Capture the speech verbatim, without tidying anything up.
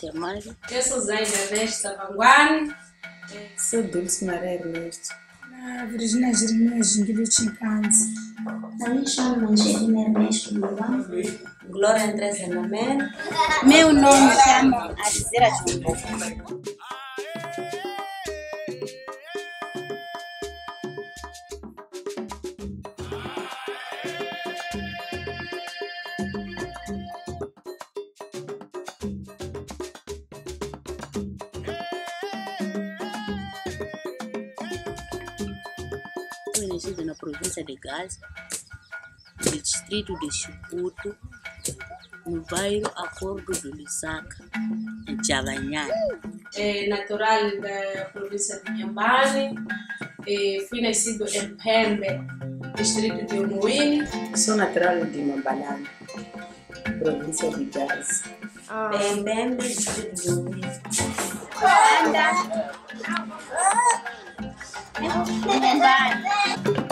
chamado? Eu sou Zaida Ernesto Savangwani. Sou Dulce Maria Ernesto. Na Virginia Jeremias Jingili Chinkanzi. Na me chamo Angelina Ernesto Mubambo. Glória Andrés Enamene. Meu nome chama Alizera Chumbo. Fui nascido na província de Gaza, no distrito de Chiputo, no bairro Acordo do Lusaka, em Chavanhana. É natural da província de Inhambane. É, fui nascido em Pembe, distrito de Umuini. Sou natural de Mambalana, província de Gaza. Pembe, distrito de Umuini. Anda.